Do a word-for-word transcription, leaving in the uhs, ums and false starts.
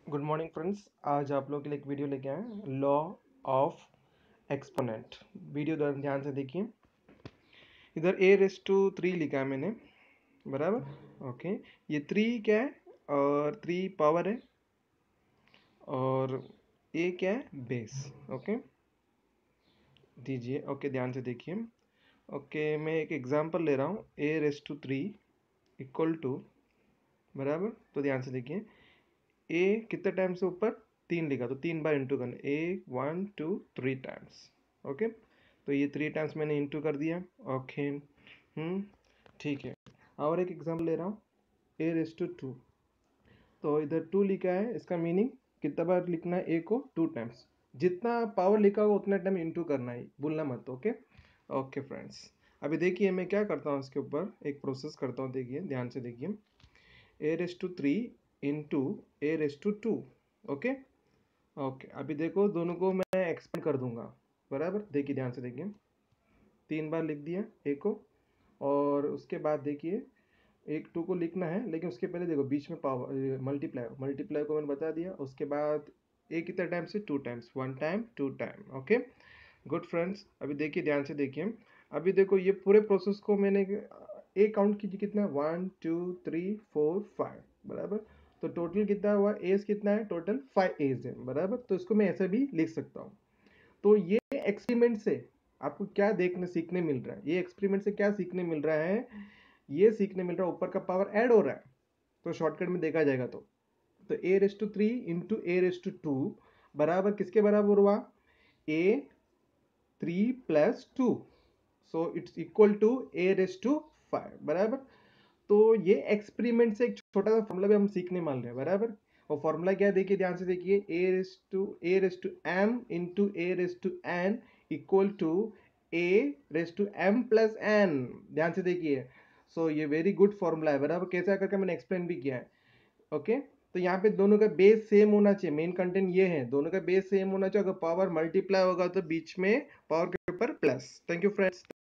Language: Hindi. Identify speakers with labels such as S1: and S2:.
S1: Good morning friends. आज आप लोग के लिए एक वीडियो लेके आए हैं, लॉ ऑफ एक्सपोनेंट। वीडियो ध्यान से देखिए। इधर ए रेस टू थ्री लिखा है मैंने, बराबर। ओके, ये थ्री क्या है और थ्री पावर है और ए क्या है, बेस। ओके दीजिए। ओके ध्यान से देखिए। ओके मैं एक एग्जांपल ले रहा हूँ, a raise to three equal to, बराबर। तो ध्यान से देखिए, ए कितने टाइम्स से ऊपर तीन लिखा, तो तीन बार इंटू करना, a one two three times. Okay, तो ये थ्री टाइम्स मैंने इंटू कर दिया। ओके हम्म ठीक है। और एक एग्जाम्पल ले रहा हूँ, ए रेस टू टू। तो इधर टू लिखा है, इसका मीनिंग कितना बार लिखना है, ए को टू टाइम्स। जितना पावर लिखा होगा उतना टाइम इंटू करना है, भूलना मत। ओके ओके फ्रेंड्स, अभी देखिए मैं क्या करता हूँ, इसके ऊपर एक प्रोसेस करता हूँ। देखिए ध्यान से देखिए, a raise to three into a raise to two. Okay okay, अभी देखो दोनों को मैं एक्सपेंड कर दूंगा, बराबर। देखिए ध्यान से देखिए, तीन बार लिख दिया ए को, और उसके बाद देखिए एक टू को लिखना है, लेकिन उसके पहले देखो बीच में पावर मल्टीप्लाई मल्टीप्लाई को मैंने बता दिया। उसके बाद ए कितना टाइम से, two times, one time two time. Okay good friends, अभी देखिए ध्यान से देखिए। अभी देखो ये पूरे प्रोसेस को मैंने ए काउंट कीजिए, कितना, one two three four five, बराबर। तो टोटल कितना हुआ, एज कितना है, टोटल फाइव एज है, बराबर। तो इसको मैं ऐसे भी लिख सकता हूँ। तो ये एक्सपेरिमेंट से आपको क्या देखने सीखने मिल रहा है, ये एक्सपेरिमेंट से क्या सीखने मिल रहा है, ये सीखने मिल रहा है ऊपर का पावर ऐड हो रहा है। तो शॉर्टकट में देखा जाएगा तो तो a raise to three into a raise to two बराबर किसके बराबर हुआ, a three plus two, so it's equal to a raise to five, बराबर। तो ये एक्सपेरिमेंट से एक छोटा सा फॉर्मूला भी हम सीखने मान रहे हैं, बराबर। और फॉर्मूला क्या है, देखिए ध्यान से देखिए, a raise to a raise to m into a raise to n equal to a raise to m plus n. ध्यान से देखिए, सो ये वेरी गुड फॉर्मूला है, बराबर। कैसा करके मैंने एक्सप्लेन भी किया है। ओके, तो यहाँ पे दोनों का बेस सेम होना चाहिए, मेन कंटेंट ये है, दोनों का बेस सेम होना चाहिए। अगर पावर मल्टीप्लाई होगा तो बीच में पावर के ऊपर प्लस। Thank you friends.